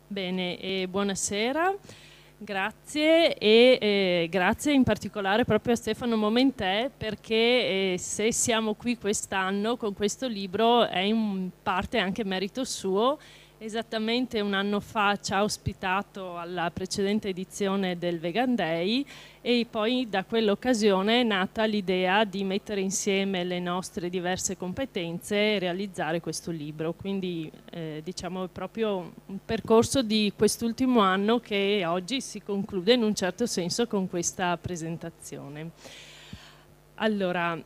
Bene, buonasera, grazie grazie in particolare proprio a Stefano Momentè perché se siamo qui quest'anno con questo libro è in parte anche merito suo. Esattamente un anno fa ci ha ospitato alla precedente edizione del Vegan Day e poi da quell'occasione è nata l'idea di mettere insieme le nostre diverse competenze e realizzare questo libro. Quindi diciamo è proprio un percorso di quest'ultimo anno che oggi si conclude in un certo senso con questa presentazione. Allora,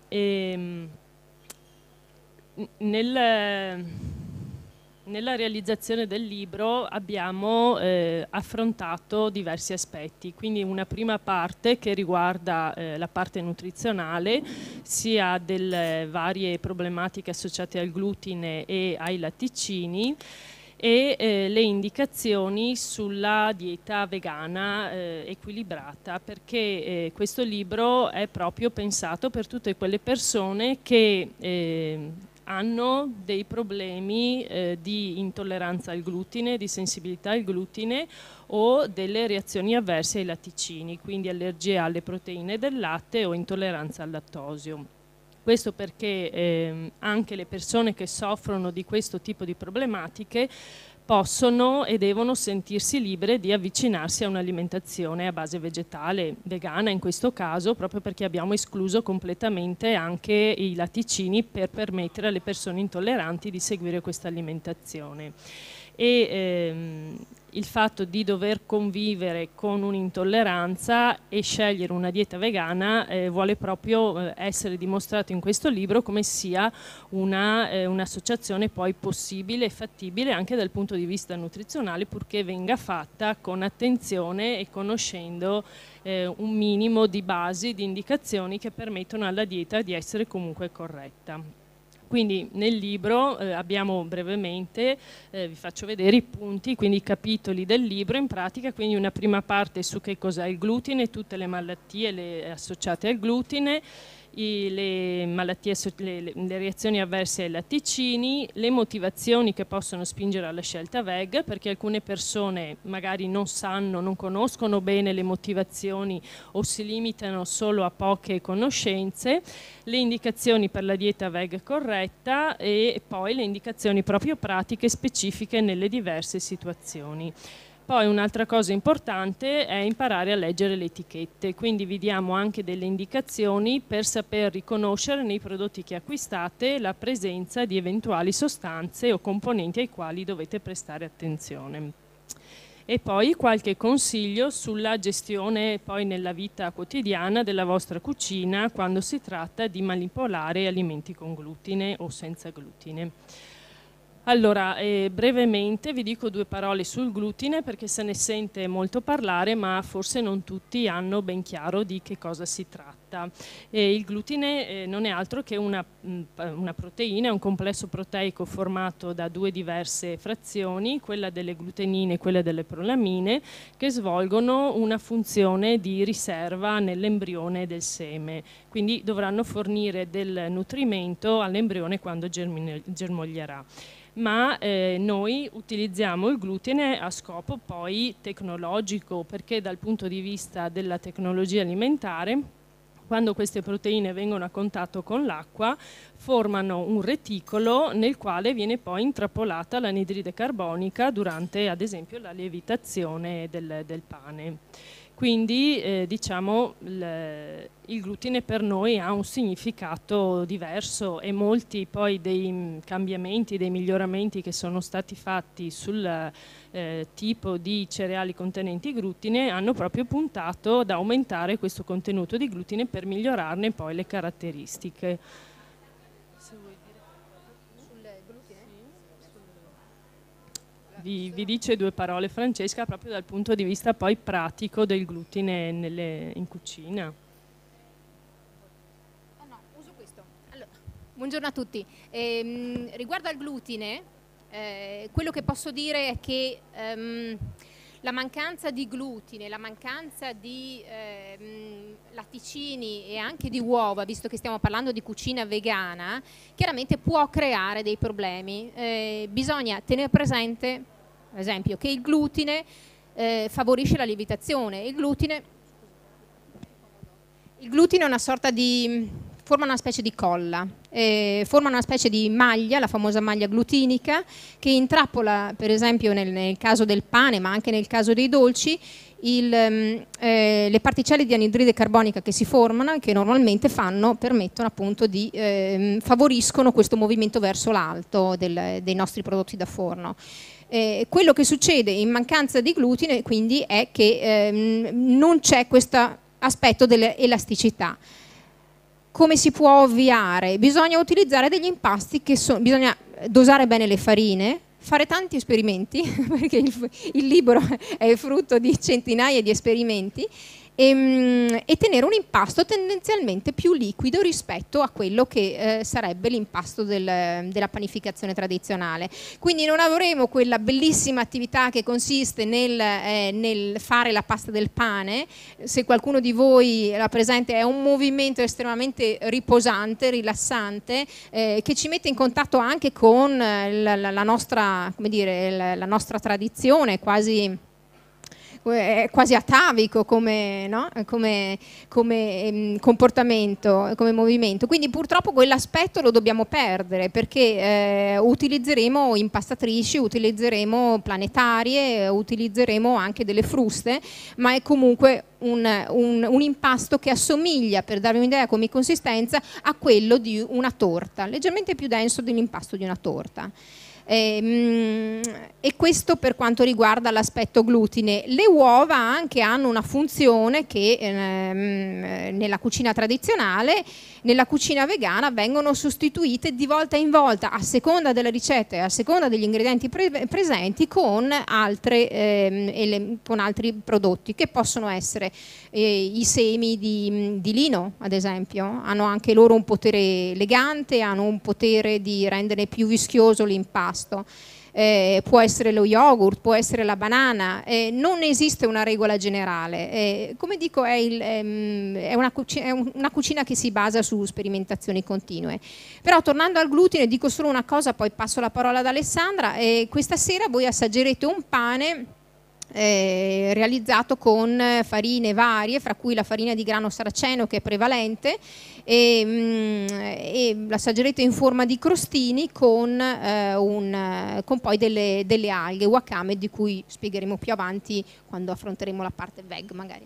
nella realizzazione del libro abbiamo affrontato diversi aspetti, quindi una prima parte che riguarda la parte nutrizionale, sia delle varie problematiche associate al glutine e ai latticini, e le indicazioni sulla dieta vegana equilibrata, perché questo libro è proprio pensato per tutte quelle persone che hanno dei problemi di intolleranza al glutine, di sensibilità al glutine o delle reazioni avverse ai latticini, quindi allergie alle proteine del latte o intolleranza al lattosio. Questo perché anche le persone che soffrono di questo tipo di problematiche possono e devono sentirsi libere di avvicinarsi a un'alimentazione a base vegetale, vegana in questo caso, proprio perché abbiamo escluso completamente anche i latticini per permettere alle persone intolleranti di seguire questa alimentazione. E il fatto di dover convivere con un'intolleranza e scegliere una dieta vegana vuole proprio essere dimostrato in questo libro come sia un'associazione poi possibile e fattibile anche dal punto di vista nutrizionale, purché venga fatta con attenzione e conoscendo un minimo di basi, di indicazioni che permettono alla dieta di essere comunque corretta. Quindi nel libro abbiamo brevemente, vi faccio vedere i punti, quindi i capitoli del libro in pratica, quindi una prima parte su che cos'è il glutine, tutte le malattie associate al glutine, le reazioni avverse ai latticini, le motivazioni che possono spingere alla scelta veg, perché alcune persone magari non sanno, non conoscono bene le motivazioni o si limitano solo a poche conoscenze, le indicazioni per la dieta veg corretta e poi le indicazioni proprio pratiche specifiche nelle diverse situazioni. Poi un'altra cosa importante è imparare a leggere le etichette, quindi vi diamo anche delle indicazioni per saper riconoscere nei prodotti che acquistate la presenza di eventuali sostanze o componenti ai quali dovete prestare attenzione. E poi qualche consiglio sulla gestione poi nella vita quotidiana della vostra cucina quando si tratta di manipolare alimenti con glutine o senza glutine. Allora, brevemente vi dico due parole sul glutine perché se ne sente molto parlare, ma forse non tutti hanno ben chiaro di che cosa si tratta. Il glutine non è altro che una proteina, è un complesso proteico formato da due diverse frazioni, quella delle glutenine e quella delle prolamine, che svolgono una funzione di riserva nell'embrione del seme. Quindi dovranno fornire del nutrimento all'embrione quando germoglierà. Ma noi utilizziamo il glutine a scopo poi tecnologico, perché dal punto di vista della tecnologia alimentare, quando queste proteine vengono a contatto con l'acqua, formano un reticolo nel quale viene poi intrappolata l'anidride carbonica durante, ad esempio, la lievitazione del pane. Quindi diciamo il glutine per noi ha un significato diverso e molti poi dei cambiamenti, dei miglioramenti che sono stati fatti sul tipo di cereali contenenti glutine hanno proprio puntato ad aumentare questo contenuto di glutine per migliorarne poi le caratteristiche. Vi dice due parole Francesca proprio dal punto di vista poi pratico del glutine in cucina. No, uso questo. Allora, buongiorno a tutti. Riguardo al glutine, quello che posso dire è che la mancanza di glutine, la mancanza di latticini e anche di uova, visto che stiamo parlando di cucina vegana, chiaramente può creare dei problemi. Bisogna tenere presente ad esempio, che il glutine favorisce la lievitazione. Il glutine è una sorta di, forma una specie di colla, forma una specie di maglia, la famosa maglia glutinica, che intrappola, per esempio nel caso del pane, ma anche nel caso dei dolci, le particelle di anidride carbonica che si formano e che normalmente permettono appunto favoriscono questo movimento verso l'alto dei nostri prodotti da forno. Quello che succede in mancanza di glutine quindi è che non c'è questo aspetto dell'elasticità. Come si può ovviare? Bisogna utilizzare degli impasti bisogna dosare bene le farine, fare tanti esperimenti, perché il libro è frutto di centinaia di esperimenti, e tenere un impasto tendenzialmente più liquido rispetto a quello che sarebbe l'impasto della panificazione tradizionale. Quindi non avremo quella bellissima attività che consiste nel fare la pasta del pane. Se qualcuno di voi la presente, è un movimento estremamente riposante, rilassante, che ci mette in contatto anche con la nostra, come dire, la nostra tradizione, quasi atavico come comportamento, come movimento. Quindi purtroppo quell'aspetto lo dobbiamo perdere, perché utilizzeremo impastatrici, utilizzeremo planetarie, utilizzeremo anche delle fruste, ma è comunque un impasto che assomiglia, per darvi un'idea come consistenza, a quello di una torta, leggermente più denso dell'impasto di una torta. E questo per quanto riguarda l'aspetto glutine. Le uova anche hanno una funzione che nella cucina tradizionale, nella cucina vegana vengono sostituite di volta in volta, a seconda della ricetta e a seconda degli ingredienti presenti, con altri prodotti, che possono essere i semi di lino, ad esempio. Hanno anche loro un potere legante, hanno un potere di rendere più vischioso l'impasto. Può essere lo yogurt, può essere la banana, non esiste una regola generale. Come dico, è una cucina che si basa su sperimentazioni continue. Però tornando al glutine, dico solo una cosa, poi passo la parola ad Alessandra. Questa sera voi assaggerete un pane realizzato con farine varie, fra cui la farina di grano saraceno, che è prevalente, e l'assaggerete in forma di crostini con poi delle alghe, wakame, di cui spiegheremo più avanti quando affronteremo la parte veg magari.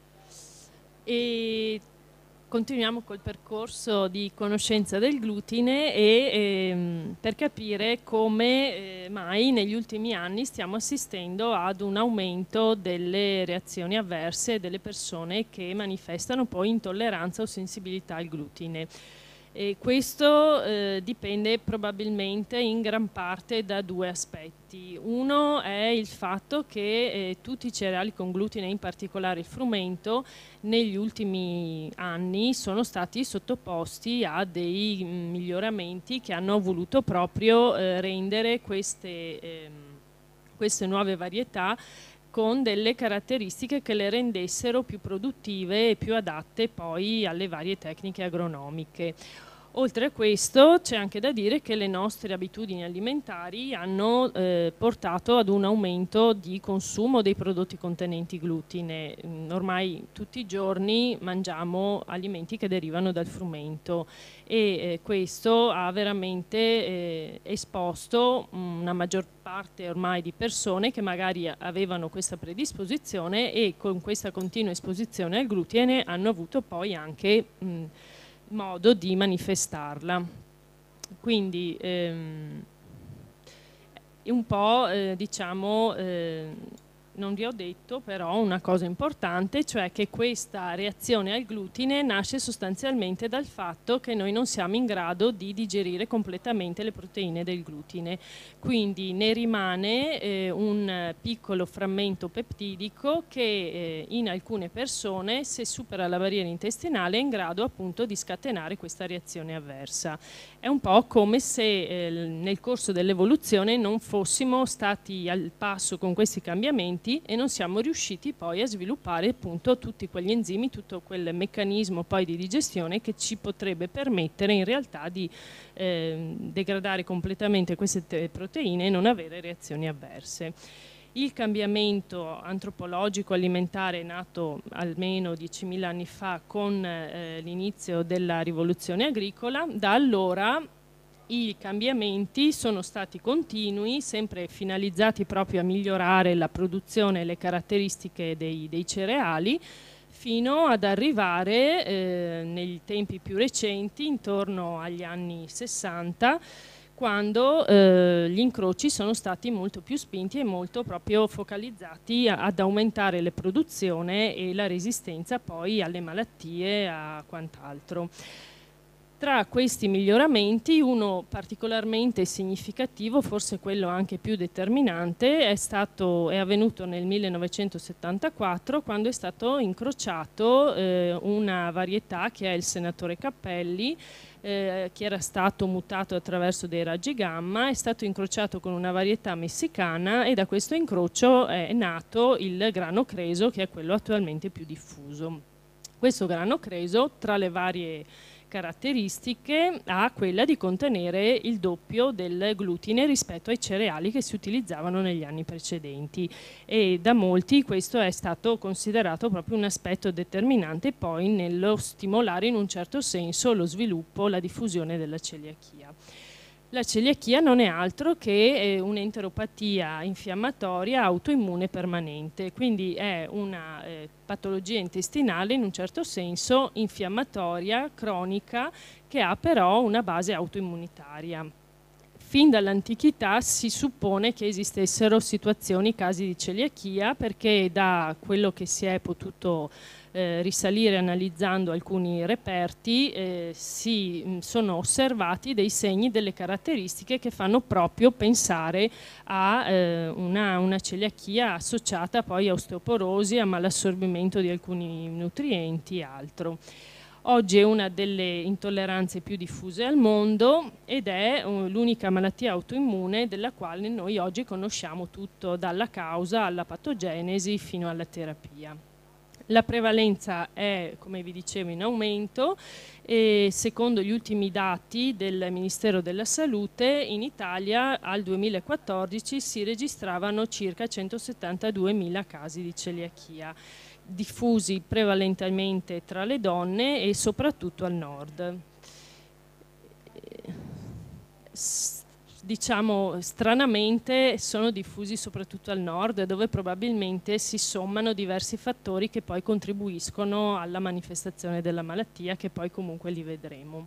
E continuiamo col percorso di conoscenza del glutine per capire come mai negli ultimi anni stiamo assistendo ad un aumento delle reazioni avverse delle persone che manifestano poi intolleranza o sensibilità al glutine. E questo dipende probabilmente in gran parte da due aspetti. Uno è il fatto che tutti i cereali con glutine, in particolare il frumento, negli ultimi anni sono stati sottoposti a dei miglioramenti che hanno voluto proprio rendere queste nuove varietà con delle caratteristiche che le rendessero più produttive e più adatte poi alle varie tecniche agronomiche. Oltre a questo c'è anche da dire che le nostre abitudini alimentari hanno portato ad un aumento di consumo dei prodotti contenenti glutine. Ormai tutti i giorni mangiamo alimenti che derivano dal frumento e questo ha veramente esposto una maggior parte ormai di persone che magari avevano questa predisposizione e con questa continua esposizione al glutine hanno avuto poi anche modo di manifestarla. Quindi un po' diciamo non vi ho detto però una cosa importante, cioè che questa reazione al glutine nasce sostanzialmente dal fatto che noi non siamo in grado di digerire completamente le proteine del glutine, quindi ne rimane un piccolo frammento peptidico che in alcune persone, se supera la barriera intestinale, è in grado appunto di scatenare questa reazione avversa. È un po' come se nel corso dell'evoluzione non fossimo stati al passo con questi cambiamenti fermenti e non siamo riusciti poi a sviluppare appunto tutti quegli enzimi, tutto quel meccanismo poi di digestione che ci potrebbe permettere in realtà di degradare completamente queste proteine e non avere reazioni avverse. Il cambiamento antropologico alimentare è nato almeno 10.000 anni fa con l'inizio della rivoluzione agricola. Da allora i cambiamenti sono stati continui, sempre finalizzati proprio a migliorare la produzione e le caratteristiche dei cereali, fino ad arrivare nei tempi più recenti, intorno agli anni 60, quando gli incroci sono stati molto più spinti e molto proprio focalizzati ad aumentare la produzione e la resistenza poi alle malattie e a quant'altro. Tra questi miglioramenti, uno particolarmente significativo, forse quello anche più determinante, è avvenuto nel 1974, quando è stato incrociato una varietà che è il senatore Cappelli, che era stato mutato attraverso dei raggi gamma, è stato incrociato con una varietà messicana e da questo incrocio è nato il grano creso, che è quello attualmente più diffuso. Questo grano creso, tra le varie caratteristiche, ha quella di contenere il doppio del glutine rispetto ai cereali che si utilizzavano negli anni precedenti, e da molti questo è stato considerato proprio un aspetto determinante poi nello stimolare in un certo senso lo sviluppo, la diffusione della celiachia. La celiachia non è altro che un'enteropatia infiammatoria autoimmune permanente, quindi è una patologia intestinale in un certo senso infiammatoria, cronica, che ha però una base autoimmunitaria. Fin dall'antichità si suppone che esistessero situazioni, casi di celiachia, perché da quello che si è potuto risalire analizzando alcuni reperti si sono osservati dei segni, delle caratteristiche che fanno proprio pensare a una celiachia associata poi a osteoporosi, a malassorbimento di alcuni nutrienti e altro. Oggi è una delle intolleranze più diffuse al mondo ed è l'unica malattia autoimmune della quale noi oggi conosciamo tutto, dalla causa alla patogenesi fino alla terapia. La prevalenza è, come vi dicevo, in aumento e secondo gli ultimi dati del Ministero della Salute in Italia al 2014 si registravano circa 172.000 casi di celiachia, diffusi prevalentemente tra le donne e soprattutto al nord. Diciamo stranamente sono diffusi soprattutto al nord, dove probabilmente si sommano diversi fattori che poi contribuiscono alla manifestazione della malattia, che poi comunque li vedremo.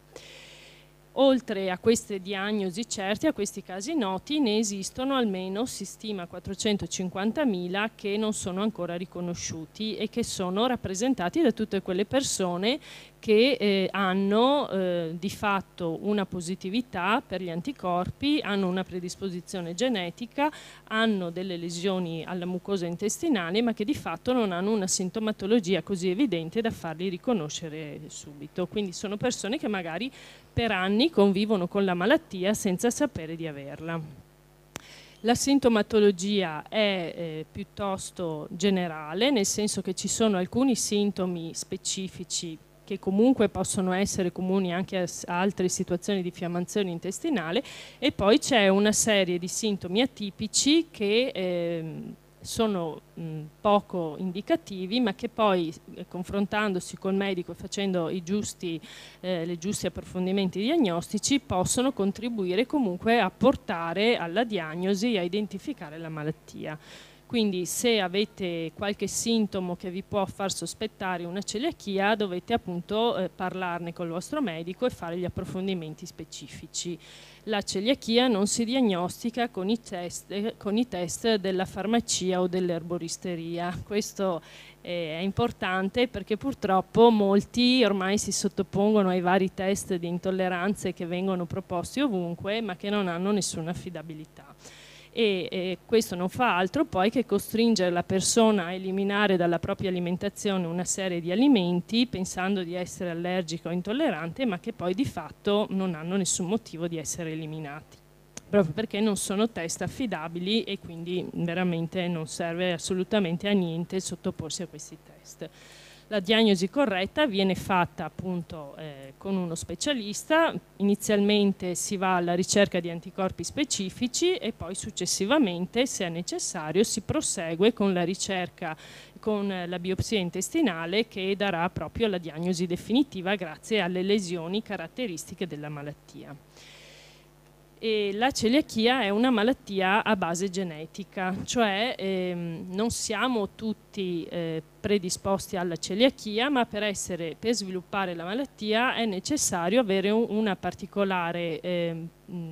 Oltre a queste diagnosi certe, a questi casi noti, ne esistono almeno, si stima, 450.000 che non sono ancora riconosciuti e che sono rappresentati da tutte quelle persone che hanno di fatto una positività per gli anticorpi, hanno una predisposizione genetica, hanno delle lesioni alla mucosa intestinale, ma che di fatto non hanno una sintomatologia così evidente da farli riconoscere subito. Quindi sono persone che magari per anni convivono con la malattia senza sapere di averla. La sintomatologia è piuttosto generale, nel senso che ci sono alcuni sintomi specifici che comunque possono essere comuni anche a altre situazioni di infiammazione intestinale, e poi c'è una serie di sintomi atipici che sono poco indicativi, ma che poi confrontandosi col medico e facendo i giusti approfondimenti diagnostici possono contribuire comunque a portare alla diagnosi e a identificare la malattia. Quindi se avete qualche sintomo che vi può far sospettare una celiachia, dovete appunto parlarne col vostro medico e fare gli approfondimenti specifici. La celiachia non si diagnostica con i test della farmacia o dell'erboristeria. Questo è importante perché purtroppo molti ormai si sottopongono ai vari test di intolleranze che vengono proposti ovunque, ma che non hanno nessuna affidabilità. E questo non fa altro poi che costringere la persona a eliminare dalla propria alimentazione una serie di alimenti pensando di essere allergico o intollerante, ma che poi di fatto non hanno nessun motivo di essere eliminati. proprio perché non sono test affidabili e quindi veramente non serve assolutamente a niente sottoporsi a questi test. La diagnosi corretta viene fatta appunto con uno specialista. Inizialmente si va alla ricerca di anticorpi specifici e poi successivamente, se è necessario, si prosegue con la ricerca con la biopsia intestinale, che darà proprio la diagnosi definitiva grazie alle lesioni caratteristiche della malattia. E la celiachia è una malattia a base genetica, cioè non siamo tutti predisposti alla celiachia, ma per sviluppare la malattia è necessario avere una particolare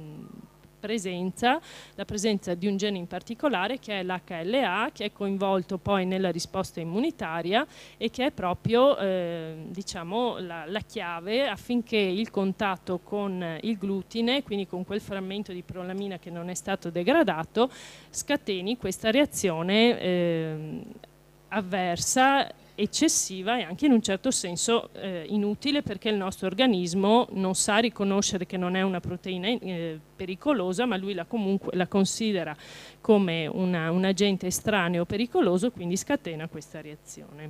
la presenza di un gene in particolare, che è l'HLA, che è coinvolto poi nella risposta immunitaria e che è proprio diciamo, la chiave affinché il contatto con il glutine, quindi con quel frammento di prolamina che non è stato degradato, scateni questa reazione avversa, eccessiva e anche in un certo senso inutile, perché il nostro organismo non sa riconoscere che non è una proteina pericolosa, ma lui comunque la considera come un agente estraneo pericoloso, quindi scatena questa reazione.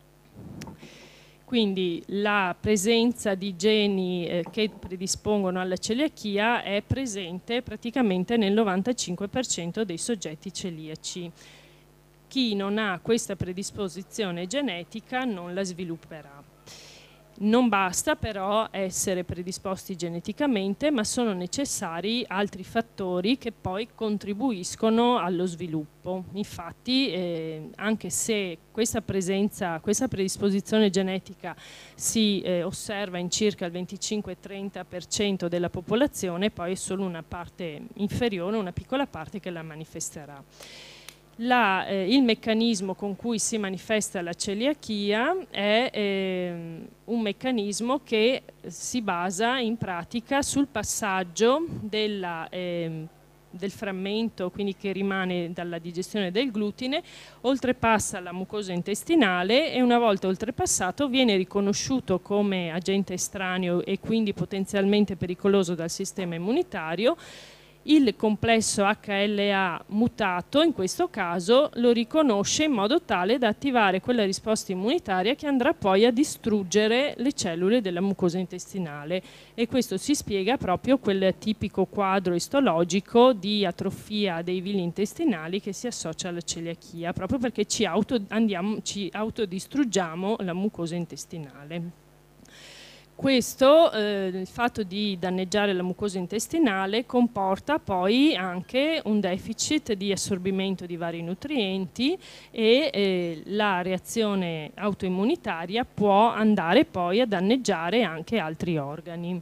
Quindi la presenza di geni che predispongono alla celiachia è presente praticamente nel 95% dei soggetti celiaci. Chi non ha questa predisposizione genetica non la svilupperà. Non basta però essere predisposti geneticamente, ma sono necessari altri fattori che poi contribuiscono allo sviluppo. Infatti, anche se questa predisposizione genetica si osserva in circa il 25-30% della popolazione, poi è solo una parte inferiore, una piccola parte che la manifesterà. Il meccanismo con cui si manifesta la celiachia è un meccanismo che si basa in pratica sul passaggio del frammento, quindi che rimane dalla digestione del glutine, oltrepassa la mucosa intestinale e una volta oltrepassato viene riconosciuto come agente estraneo e quindi potenzialmente pericoloso dal sistema immunitario. Il complesso HLA mutato in questo caso lo riconosce in modo tale da attivare quella risposta immunitaria che andrà poi a distruggere le cellule della mucosa intestinale, e questo si spiega proprio quel tipico quadro istologico di atrofia dei villi intestinali che si associa alla celiachia, proprio perché ci autodistruggiamo la mucosa intestinale. Questo, il fatto di danneggiare la mucosa intestinale, comporta poi anche un deficit di assorbimento di vari nutrienti e la reazione autoimmunitaria può andare poi a danneggiare anche altri organi.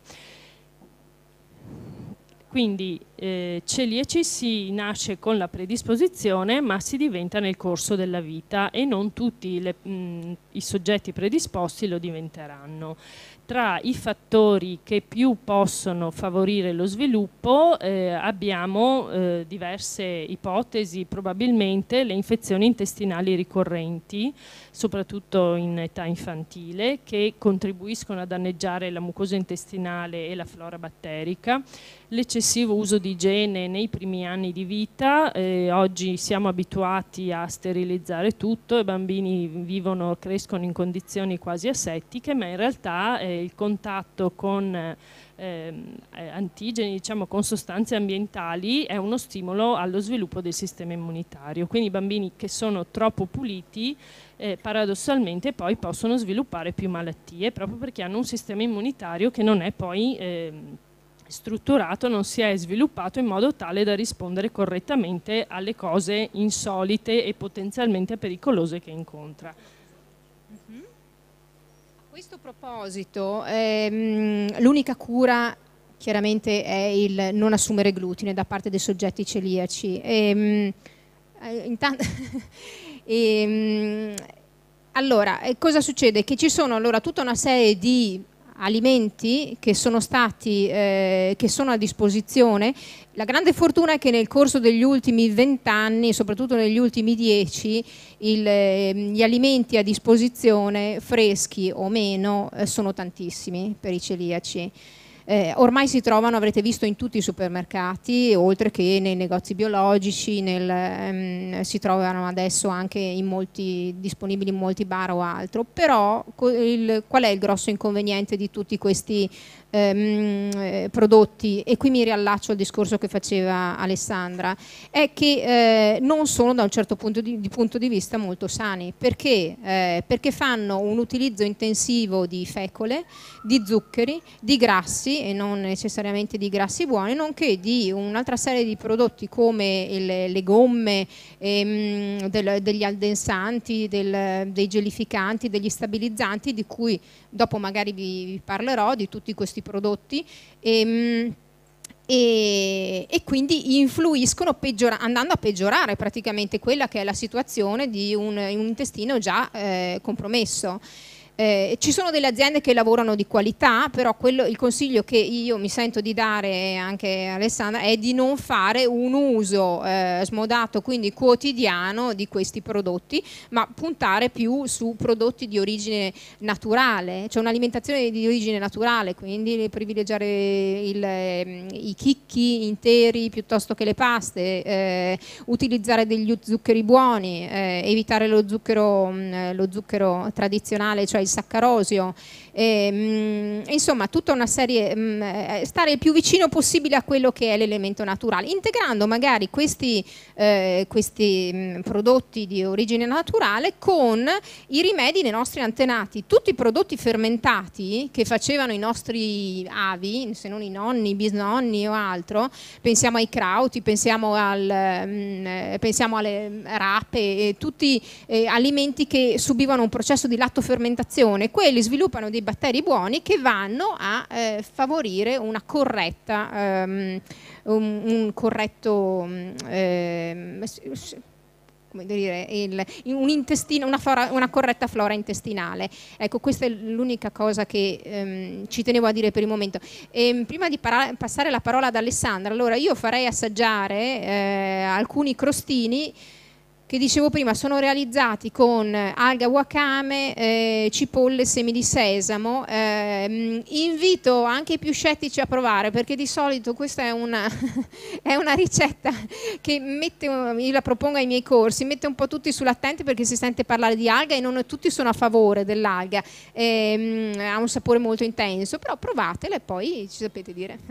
Quindi celiaci si nasce con la predisposizione, ma si diventa nel corso della vita e non tutti i soggetti predisposti lo diventeranno. Tra i fattori che più possono favorire lo sviluppo abbiamo diverse ipotesi. Probabilmente le infezioni intestinali ricorrenti, soprattutto in età infantile, che contribuiscono a danneggiare la mucosa intestinale e la flora batterica, l'eccessivo uso di igiene nei primi anni di vita. Oggi siamo abituati a sterilizzare tutto, i bambini crescono in condizioni quasi asettiche, ma in realtà il contatto con antigeni, diciamo con sostanze ambientali, è uno stimolo allo sviluppo del sistema immunitario. Quindi i bambini che sono troppo puliti paradossalmente poi possono sviluppare più malattie, proprio perché hanno un sistema immunitario che non è poi strutturato, non si è sviluppato in modo tale da rispondere correttamente alle cose insolite e potenzialmente pericolose che incontra. A questo proposito, l'unica cura chiaramente è il non assumere glutine da parte dei soggetti celiaci. Allora, cosa succede? Che ci sono allora tutta una serie di alimenti che sono a disposizione. La grande fortuna è che nel corso degli ultimi 20 anni, soprattutto negli ultimi 10, gli alimenti a disposizione, freschi o meno, sono tantissimi per i celiaci. ormai si trovano, avrete visto, in tutti i supermercati, oltre che nei negozi biologici, si trovano adesso anche disponibili in molti bar o altro. Però qual è il grosso inconveniente di tutti questi prodotti? E qui mi riallaccio al discorso che faceva Alessandra, è che non sono, da un certo punto di vista, molto sani. Perché? Perché fanno un utilizzo intensivo di fecole, di zuccheri, di grassi, e non necessariamente di grassi buoni, nonché di un'altra serie di prodotti come le gomme, degli addensanti, dei gelificanti, degli stabilizzanti, di cui dopo magari vi parlerò, di tutti questi prodotti, e quindi influiscono andando a peggiorare praticamente quella che è la situazione di un intestino già compromesso. Ci sono delle aziende che lavorano di qualità, però il consiglio che io mi sento di dare anche a Alessandra è di non fare un uso smodato, quindi quotidiano, di questi prodotti, ma puntare più su prodotti di origine naturale, cioè un'alimentazione di origine naturale, quindi privilegiare i chicchi interi piuttosto che le paste, utilizzare degli zuccheri buoni, evitare lo zucchero tradizionale, cioè il saccarosio, insomma tutta una serie, stare il più vicino possibile a quello che è l'elemento naturale, integrando magari questi prodotti di origine naturale con i rimedi dei nostri antenati. Tutti i prodotti fermentati che facevano i nostri avi, se non i nonni, i bisnonni o altro, pensiamo ai crauti, pensiamo alle rape, tutti alimenti che subivano un processo di lattofermentazione, quelli sviluppano dei batteri buoni che vanno a favorire una corretta, un corretto, come dire, un intestino, una corretta flora intestinale. Ecco, questa è l'unica cosa che ci tenevo a dire per il momento. Prima di passare la parola ad Alessandra, allora io farei assaggiare alcuni crostini che dicevo prima, sono realizzati con alga wakame, cipolle, semi di sesamo. Invito anche i più scettici a provare, perché di solito questa è una, è una ricetta che io la propongo ai miei corsi, mette un po' tutti sull'attenti perché si sente parlare di alga e non tutti sono a favore dell'alga. Ha un sapore molto intenso, però provatela e poi ci sapete dire.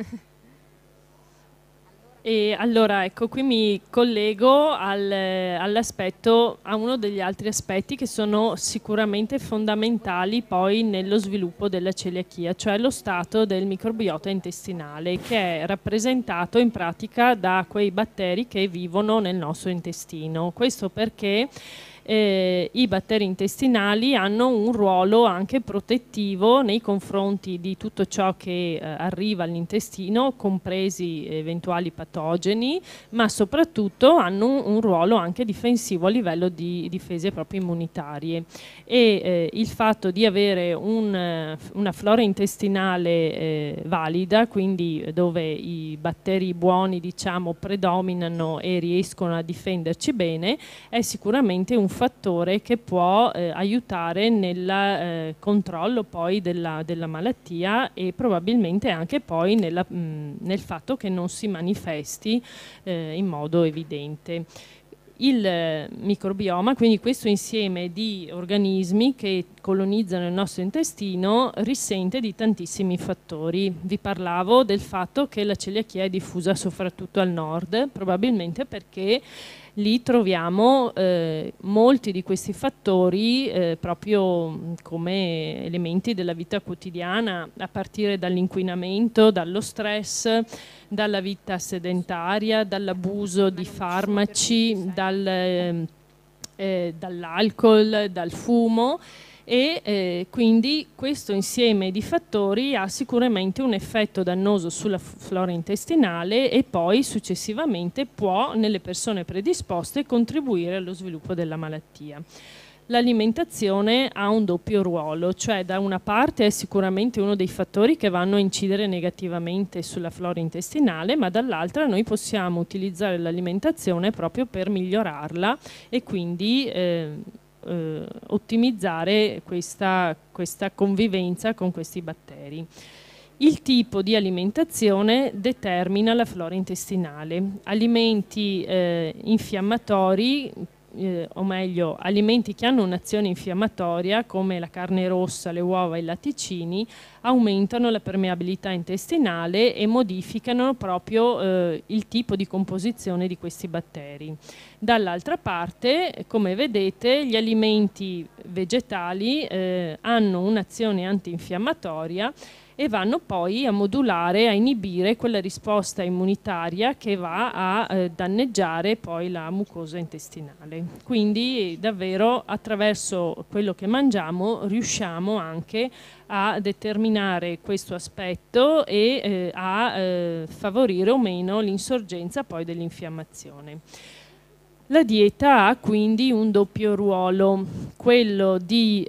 E allora, ecco, qui mi collego all'aspetto, a uno degli altri aspetti che sono sicuramente fondamentali poi nello sviluppo della celiachia, cioè lo stato del microbiota intestinale, che è rappresentato in pratica da quei batteri che vivono nel nostro intestino. Questo perché i batteri intestinali hanno un ruolo anche protettivo nei confronti di tutto ciò che arriva all'intestino, compresi eventuali patogeni, ma soprattutto hanno un ruolo anche difensivo a livello di difese proprio immunitarie. E il fatto di avere una flora intestinale valida, quindi dove i batteri buoni, diciamo, predominano e riescono a difenderci bene, è sicuramente un fattore che può aiutare nel controllo poi della malattia e probabilmente anche poi nel fatto che non si manifesti in modo evidente. Il microbioma, quindi questo insieme di organismi che colonizzano il nostro intestino, risente di tantissimi fattori. Vi parlavo del fatto che la celiachia è diffusa soprattutto al nord, probabilmente perché lì troviamo molti di questi fattori proprio come elementi della vita quotidiana, a partire dall'inquinamento, dallo stress, dalla vita sedentaria, dall'abuso di farmaci, dall'alcol, dal fumo. E quindi questo insieme di fattori ha sicuramente un effetto dannoso sulla flora intestinale e poi successivamente può, nelle persone predisposte, contribuire allo sviluppo della malattia. L'alimentazione ha un doppio ruolo, cioè da una parte è sicuramente uno dei fattori che vanno a incidere negativamente sulla flora intestinale, ma dall'altra noi possiamo utilizzare l'alimentazione proprio per migliorarla e quindi ottimizzare questa convivenza con questi batteri. Il tipo di alimentazione determina la flora intestinale. Alimenti infiammatori, o meglio alimenti che hanno un'azione infiammatoria come la carne rossa, le uova e i latticini, aumentano la permeabilità intestinale e modificano proprio il tipo di composizione di questi batteri. Dall'altra parte, come vedete, gli alimenti vegetali hanno un'azione antinfiammatoria e vanno poi a modulare, a inibire quella risposta immunitaria che va a danneggiare poi la mucosa intestinale. Quindi davvero attraverso quello che mangiamo riusciamo anche a determinare questo aspetto e a favorire o meno l'insorgenza poi dell'infiammazione. La dieta ha quindi un doppio ruolo, quello di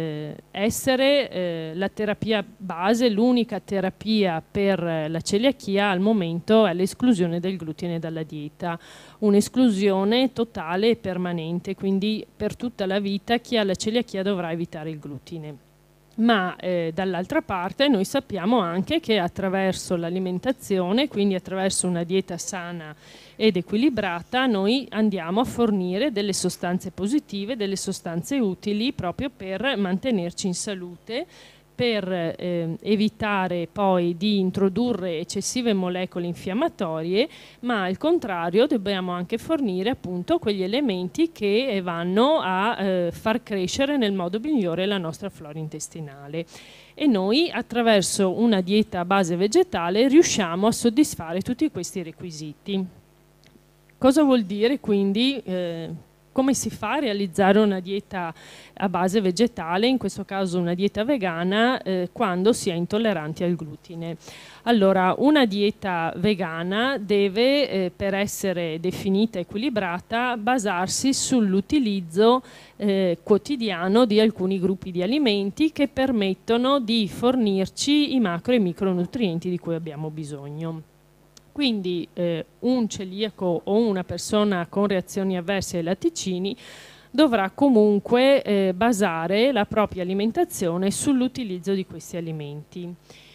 essere la terapia base, l'unica terapia per la celiachia al momento è l'esclusione del glutine dalla dieta, un'esclusione totale e permanente, quindi per tutta la vita chi ha la celiachia dovrà evitare il glutine. Ma dall'altra parte noi sappiamo anche che attraverso l'alimentazione, quindi attraverso una dieta sana ed equilibrata, noi andiamo a fornire delle sostanze positive, delle sostanze utili proprio per mantenerci in salute, per evitare poi di introdurre eccessive molecole infiammatorie, ma al contrario dobbiamo anche fornire appunto quegli elementi che vanno a far crescere nel modo migliore la nostra flora intestinale. E noi attraverso una dieta a base vegetale riusciamo a soddisfare tutti questi requisiti. Cosa vuol dire quindi? Come si fa a realizzare una dieta a base vegetale, in questo caso una dieta vegana, quando si è intolleranti al glutine? Allora, una dieta vegana deve, per essere definita equilibrata, basarsi sull'utilizzo quotidiano di alcuni gruppi di alimenti che permettono di fornirci i macro e micronutrienti di cui abbiamo bisogno. Quindi un celiaco o una persona con reazioni avverse ai latticini dovrà comunque basare la propria alimentazione sull'utilizzo di questi alimenti.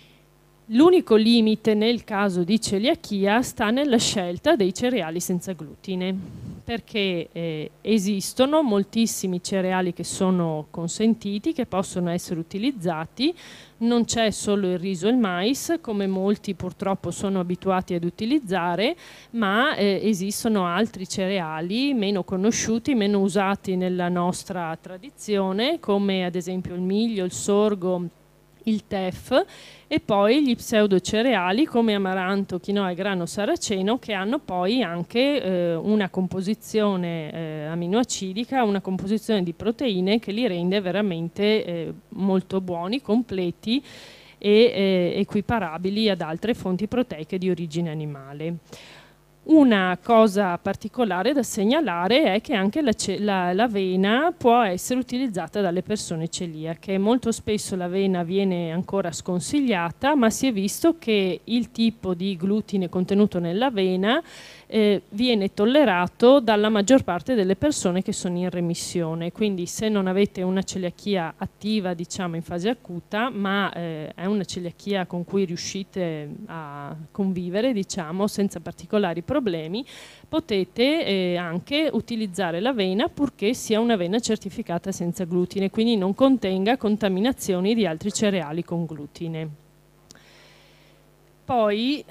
L'unico limite nel caso di celiachia sta nella scelta dei cereali senza glutine, perché esistono moltissimi cereali che sono consentiti, che possono essere utilizzati. Non c'è solo il riso e il mais, come molti purtroppo sono abituati ad utilizzare, ma esistono altri cereali meno conosciuti, meno usati nella nostra tradizione, come ad esempio il miglio, il sorgo, il teff, e poi gli pseudocereali come amaranto, quinoa e grano saraceno, che hanno poi anche una composizione aminoacidica, una composizione di proteine che li rende veramente molto buoni, completi e equiparabili ad altre fonti proteiche di origine animale. Una cosa particolare da segnalare è che anche l'avena può essere utilizzata dalle persone celiache. Molto spesso l'avena viene ancora sconsigliata, ma si è visto che il tipo di glutine contenuto nell'avena viene tollerato dalla maggior parte delle persone che sono in remissione. Quindi se non avete una celiachia attiva, diciamo in fase acuta, ma è una celiachia con cui riuscite a convivere, diciamo, senza particolari problemi, potete anche utilizzare l'avena, purché sia un'avena certificata senza glutine, quindi non contenga contaminazioni di altri cereali con glutine. Poi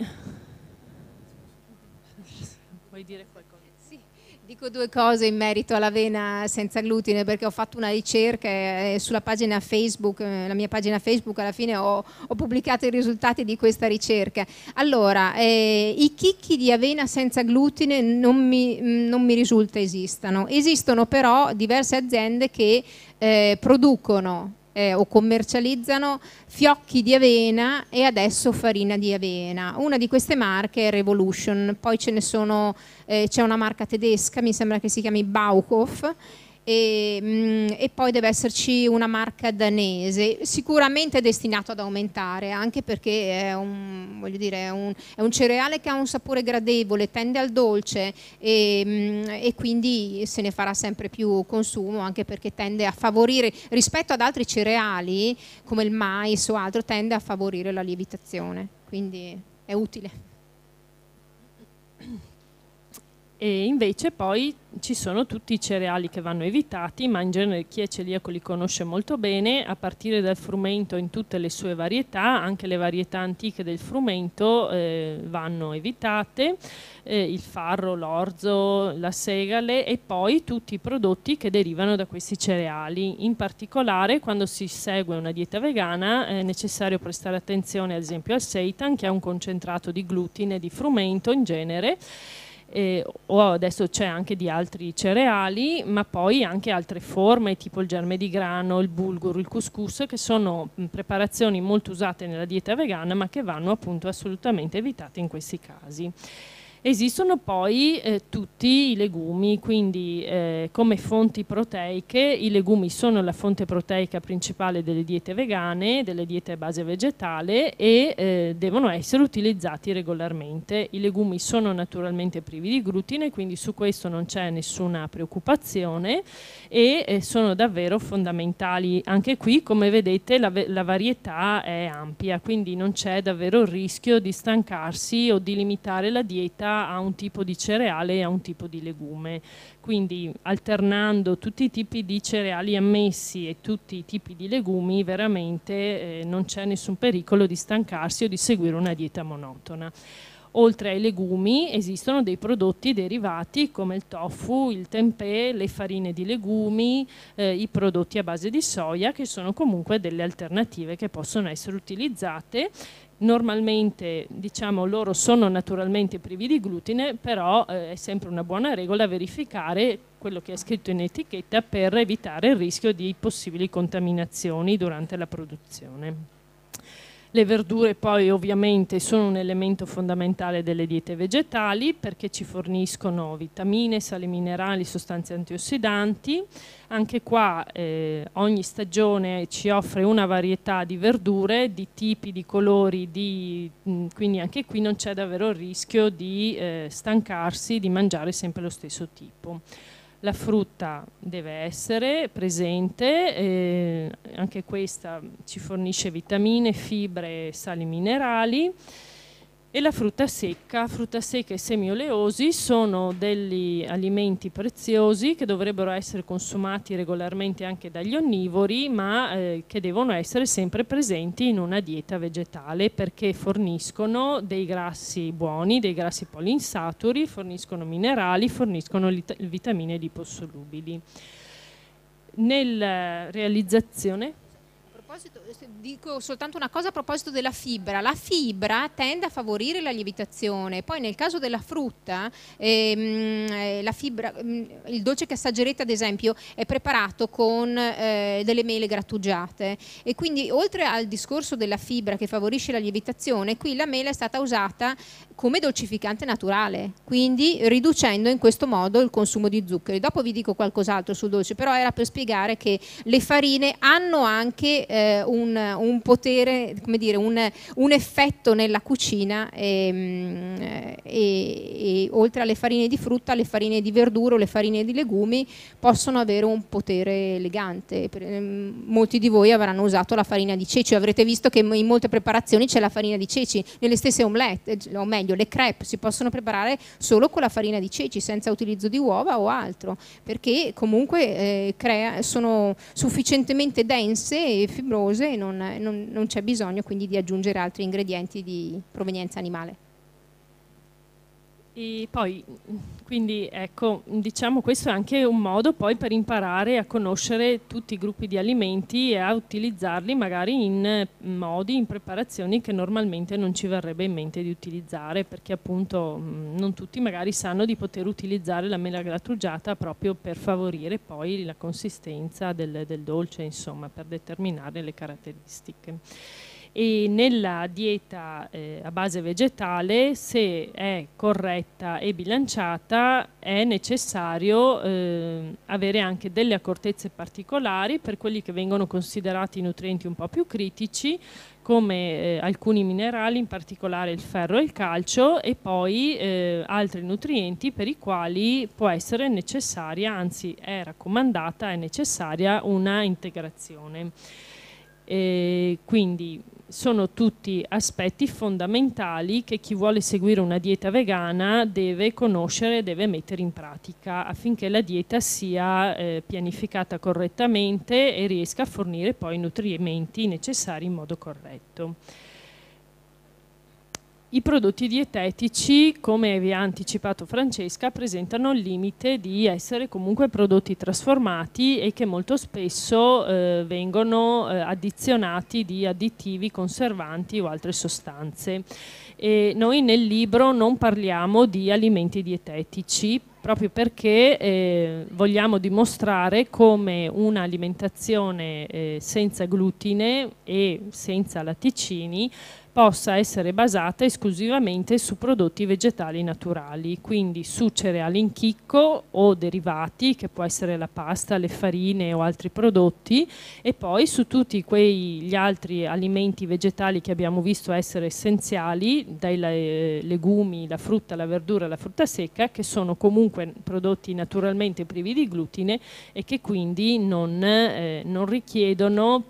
vuoi dire qualcosa? Sì, dico due cose in merito all'avena senza glutine, perché ho fatto una ricerca sulla pagina Facebook, la mia pagina Facebook, alla fine ho pubblicato i risultati di questa ricerca. Allora, i chicchi di avena senza glutine non mi risulta esistano. Esistono però diverse aziende che producono o commercializzano fiocchi di avena e adesso farina di avena. Una di queste marche è Revolution, poi ce ne sono, c'è una marca tedesca, mi sembra che si chiami Bauhof, e poi deve esserci una marca danese, sicuramente destinato ad aumentare, anche perché è voglio dire, è un cereale che ha un sapore gradevole, tende al dolce e quindi se ne farà sempre più consumo, anche perché tende a favorire, rispetto ad altri cereali come il mais o altro, tende a favorire la lievitazione, quindi è utile. E invece poi ci sono tutti i cereali che vanno evitati, ma in genere chi è celiaco li conosce molto bene, a partire dal frumento in tutte le sue varietà. Anche le varietà antiche del frumento vanno evitate, il farro, l'orzo, la segale e poi tutti i prodotti che derivano da questi cereali. In particolare, quando si segue una dieta vegana è necessario prestare attenzione ad esempio al seitan, che ha un concentrato di glutine e di frumento in genere, o adesso c'è anche di altri cereali, ma poi anche altre forme tipo il germe di grano, il bulguro, il couscous, che sono preparazioni molto usate nella dieta vegana ma che vanno appunto assolutamente evitate in questi casi. Esistono poi tutti i legumi, quindi come fonti proteiche. I legumi sono la fonte proteica principale delle diete vegane, delle diete a base vegetale, e devono essere utilizzati regolarmente. I legumi sono naturalmente privi di glutine, quindi su questo non c'è nessuna preoccupazione e sono davvero fondamentali. Anche qui, come vedete, la varietà è ampia, quindi non c'è davvero il rischio di stancarsi o di limitare la dieta a un tipo di cereale e a un tipo di legume. Quindi alternando tutti i tipi di cereali ammessi e tutti i tipi di legumi, veramente non c'è nessun pericolo di stancarsi o di seguire una dieta monotona. Oltre ai legumi esistono dei prodotti derivati come il tofu, il tempeh, le farine di legumi, i prodotti a base di soia, che sono comunque delle alternative che possono essere utilizzate. Normalmente, diciamo, loro sono naturalmente privi di glutine, però è sempre una buona regola verificare quello che è scritto in etichetta per evitare il rischio di possibili contaminazioni durante la produzione. Le verdure poi ovviamente sono un elemento fondamentale delle diete vegetali perché ci forniscono vitamine, sali minerali, sostanze antiossidanti. Anche qua ogni stagione ci offre una varietà di verdure, di tipi, di colori, quindi anche qui non c'è davvero il rischio di stancarsi di mangiare sempre lo stesso tipo. La frutta deve essere presente, anche questa ci fornisce vitamine, fibre, sali minerali. E la frutta secca e semi oleosi sono degli alimenti preziosi che dovrebbero essere consumati regolarmente anche dagli onnivori, ma che devono essere sempre presenti in una dieta vegetale perché forniscono dei grassi buoni, dei grassi poliinsaturi, forniscono minerali, forniscono vitamine liposolubili. Nella realizzazione... Dico soltanto una cosa a proposito della fibra. La fibra tende a favorire la lievitazione, poi nel caso della frutta la fibra, il dolce che assaggerete ad esempio è preparato con delle mele grattugiate e quindi oltre al discorso della fibra che favorisce la lievitazione, qui la mela è stata usata come dolcificante naturale, quindi riducendo in questo modo il consumo di zuccheri. Dopo vi dico qualcos'altro sul dolce, però era per spiegare che le farine hanno anche un potere, come dire, un effetto nella cucina e oltre alle farine di frutta, le farine di verdura o le farine di legumi possono avere un potere elegante. Molti di voi avranno usato la farina di ceci, avrete visto che in molte preparazioni c'è la farina di ceci, nelle stesse omelette, o meglio le crêpe si possono preparare solo con la farina di ceci senza utilizzo di uova o altro, perché comunque sono sufficientemente dense e fibrose e non c'è bisogno quindi di aggiungere altri ingredienti di provenienza animale. E poi, quindi ecco, diciamo questo è anche un modo poi per imparare a conoscere tutti i gruppi di alimenti e a utilizzarli magari in modi, in preparazioni che normalmente non ci verrebbe in mente di utilizzare, perché appunto non tutti magari sanno di poter utilizzare la mela grattugiata proprio per favorire poi la consistenza del dolce, insomma, per determinare le caratteristiche. e nella dieta a base vegetale, se è corretta e bilanciata, è necessario avere anche delle accortezze particolari per quelli che vengono considerati nutrienti un po' più critici, come alcuni minerali, in particolare il ferro e il calcio, e poi altri nutrienti per i quali può essere necessaria, anzi è raccomandata, è necessaria una integrazione. Quindi sono tutti aspetti fondamentali che chi vuole seguire una dieta vegana deve conoscere, deve mettere in pratica affinché la dieta sia pianificata correttamente e riesca a fornire poi i nutrimenti necessari in modo corretto. I prodotti dietetici, come vi ha anticipato Francesca, presentano il limite di essere comunque prodotti trasformati e che molto spesso vengono addizionati di additivi, conservanti o altre sostanze. E noi nel libro non parliamo di alimenti dietetici, proprio perché vogliamo dimostrare come un'alimentazione senza glutine e senza latticini possa essere basata esclusivamente su prodotti vegetali naturali, quindi su cereali in chicco o derivati, che può essere la pasta, le farine o altri prodotti, e poi su tutti gli altri alimenti vegetali che abbiamo visto essere essenziali, dai legumi, la frutta, la verdura, la frutta secca, che sono comunque prodotti naturalmente privi di glutine e che quindi non richiedono,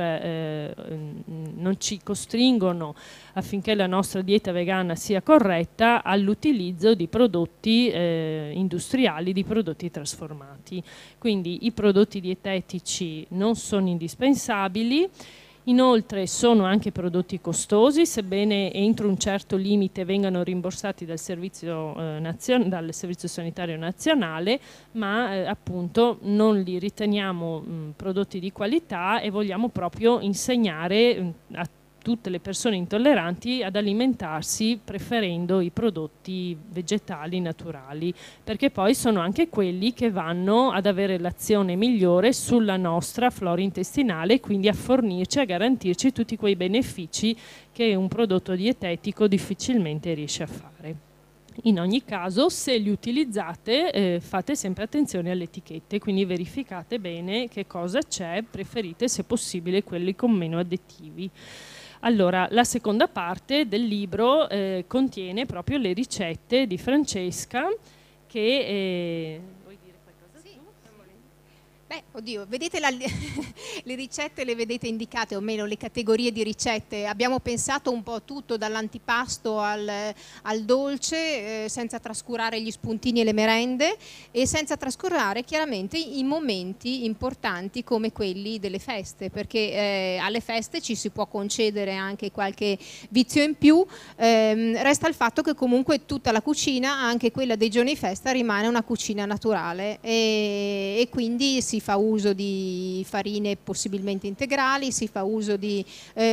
non ci costringono affinché la nostra dieta vegana sia corretta all'utilizzo di prodotti industriali, di prodotti trasformati. Quindi i prodotti dietetici non sono indispensabili. Inoltre sono anche prodotti costosi, sebbene entro un certo limite vengano rimborsati dal Servizio Sanitario Nazionale, ma appunto non li riteniamo prodotti di qualità e vogliamo proprio insegnare a tutte le persone intolleranti ad alimentarsi preferendo i prodotti vegetali naturali, perché poi sono anche quelli che vanno ad avere l'azione migliore sulla nostra flora intestinale e quindi a fornirci, a garantirci tutti quei benefici che un prodotto dietetico difficilmente riesce a fare. In ogni caso, se li utilizzate, fate sempre attenzione alle etichette, quindi verificate bene che cosa c'è, preferite se possibile quelli con meno additivi. Allora, la seconda parte del libro contiene proprio le ricette di Francesca che... vuoi dire qualcosa tu? Beh, oddio, vedete le ricette le vedete indicate, o meno le categorie di ricette. Abbiamo pensato un po' a tutto, dall'antipasto al dolce, senza trascurare gli spuntini e le merende e senza trascurare chiaramente i momenti importanti come quelli delle feste, perché alle feste ci si può concedere anche qualche vizio in più, resta il fatto che comunque tutta la cucina, anche quella dei giorni di festa, rimane una cucina naturale e quindi si fa uso di farine possibilmente integrali, si fa uso di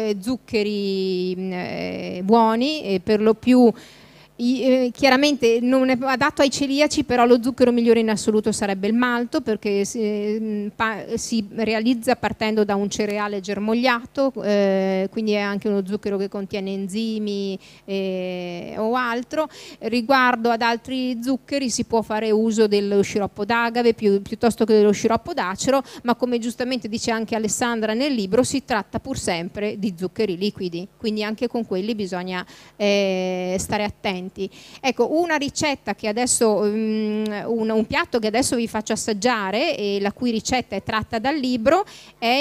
zuccheri buoni e per lo più chiaramente non è adatto ai celiaci, però lo zucchero migliore in assoluto sarebbe il malto, perché si realizza partendo da un cereale germogliato, quindi è anche uno zucchero che contiene enzimi o altro. Riguardo ad altri zuccheri si può fare uso dello sciroppo d'agave piuttosto che dello sciroppo d'acero, ma come giustamente dice anche Alessandra nel libro, si tratta pur sempre di zuccheri liquidi, quindi anche con quelli bisogna stare attenti. Ecco, una ricetta che adesso, un piatto che adesso vi faccio assaggiare e la cui ricetta è tratta dal libro è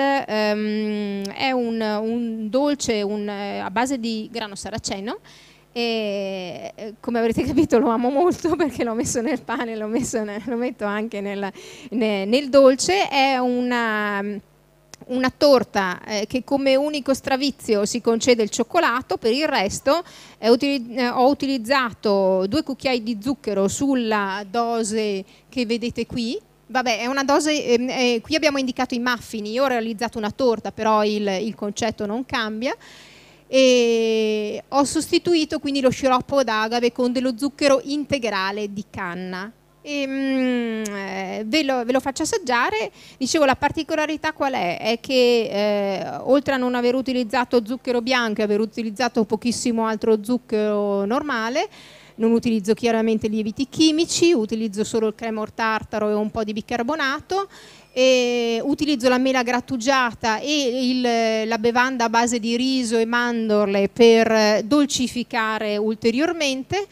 un dolce a base di grano saraceno. E, come avrete capito, lo amo molto perché l'ho messo nel pane, lo metto anche nel dolce. È una torta che come unico stravizio si concede il cioccolato. Per il resto ho utilizzato 2 cucchiai di zucchero sulla dose che vedete qui. Vabbè, è una dose, qui abbiamo indicato i muffin, io ho realizzato una torta, però il concetto non cambia. E ho sostituito quindi lo sciroppo d'agave con dello zucchero integrale di canna. Ve lo faccio assaggiare. Dicevo, la particolarità qual è? È che oltre a non aver utilizzato zucchero bianco e aver utilizzato pochissimo altro zucchero normale, non utilizzo chiaramente lieviti chimici, utilizzo solo il cremor tartaro e un po' di bicarbonato, e utilizzo la mela grattugiata e la bevanda a base di riso e mandorle per dolcificare ulteriormente.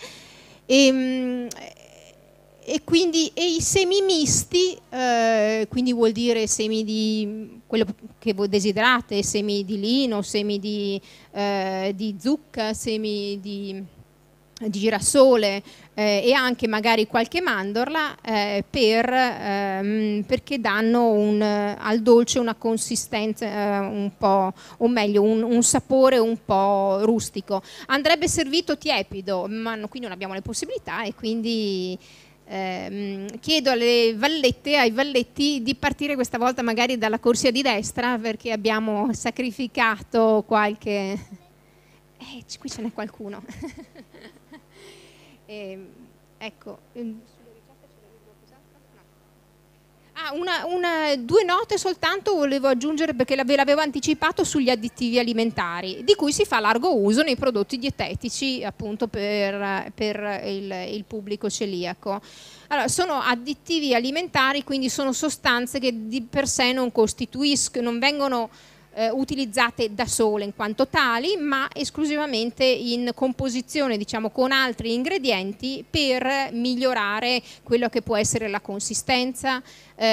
E quindi i semi misti, quindi vuol dire semi di quello che voi desiderate, semi di lino, semi di zucca, semi di girasole e anche magari qualche mandorla, perché danno al dolce una consistenza un po', o meglio un sapore un po' rustico. Andrebbe servito tiepido, ma qui non abbiamo le possibilità, e quindi chiedo ai valletti di partire questa volta magari dalla corsia di destra, perché abbiamo sacrificato qualche... qui ce n'è qualcuno. Ecco. Due note soltanto volevo aggiungere, perché ve l'avevo anticipato, sugli additivi alimentari, di cui si fa largo uso nei prodotti dietetici, appunto per il pubblico celiaco. Allora, sono additivi alimentari, quindi sono sostanze che di per sé non vengono utilizzate da sole in quanto tali, ma esclusivamente in composizione, diciamo, con altri ingredienti per migliorare quello che può essere la consistenza,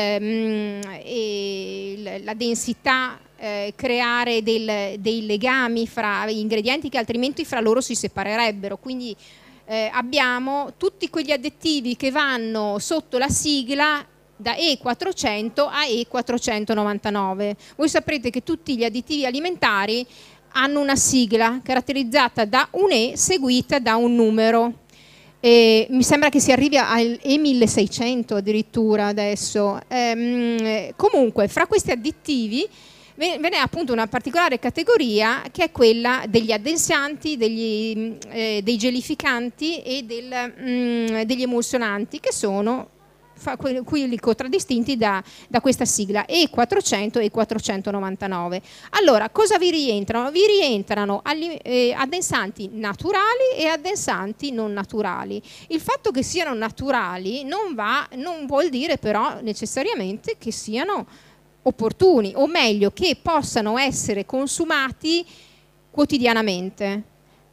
e la densità, creare dei legami fra ingredienti che altrimenti fra loro si separerebbero. Quindi abbiamo tutti quegli additivi che vanno sotto la sigla da E400 a E499. Voi saprete che tutti gli additivi alimentari hanno una sigla caratterizzata da un E seguita da un numero. Mi sembra che si arrivi al E1600 addirittura adesso. Comunque, fra questi additivi ve ne è appunto una particolare categoria, che è quella degli addensanti, dei gelificanti e degli emulsionanti, che sono quelli contraddistinti da questa sigla E400 e E499. Allora, cosa vi rientrano? Vi rientrano addensanti naturali e addensanti non naturali. Il fatto che siano naturali non vuol dire però necessariamente che siano opportuni, o meglio, che possano essere consumati quotidianamente.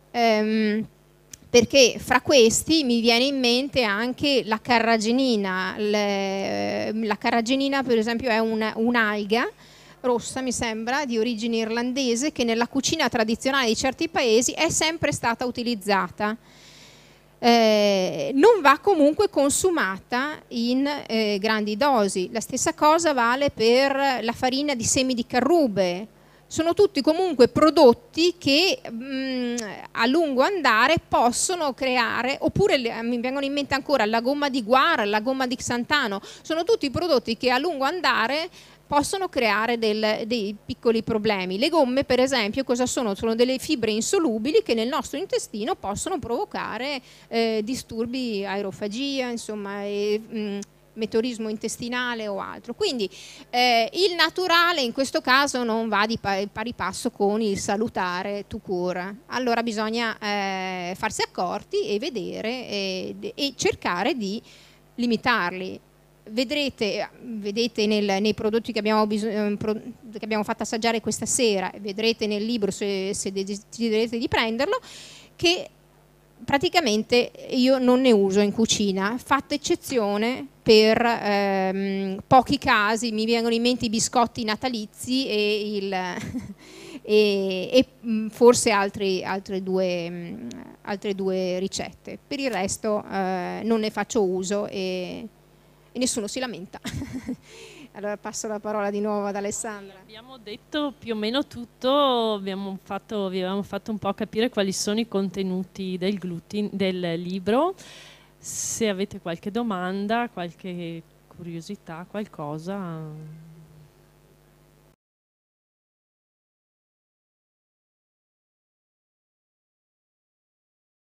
Perché fra questi mi viene in mente anche la carragenina. La carragenina, per esempio, è un'alga rossa, mi sembra, di origine irlandese, che nella cucina tradizionale di certi paesi è sempre stata utilizzata. Non va comunque consumata in grandi dosi. La stessa cosa vale per la farina di semi di carrube. Sono tutti comunque prodotti che a lungo andare possono creare, oppure mi vengono in mente ancora la gomma di guar, la gomma di xantano, sono tutti prodotti che a lungo andare possono creare dei piccoli problemi. Le gomme, per esempio, cosa sono? Sono delle fibre insolubili che nel nostro intestino possono provocare disturbi, aerofagia, insomma, meteorismo intestinale o altro. Quindi il naturale in questo caso non va di pari passo con il salutare tout court. Allora bisogna farsi accorti e vedere e cercare di limitarli. Vedete nei prodotti che abbiamo fatto assaggiare questa sera, vedrete nel libro, se desiderate di prenderlo, che praticamente io non ne uso in cucina, fatta eccezione per pochi casi. Mi vengono in mente i biscotti natalizi e forse altre due ricette. Per il resto non ne faccio uso e nessuno si lamenta. Allora passo la parola di nuovo ad Alessandra. Abbiamo detto più o meno tutto, vi avevamo fatto un po' capire quali sono i contenuti del libro. Se avete qualche domanda, qualche curiosità, qualcosa...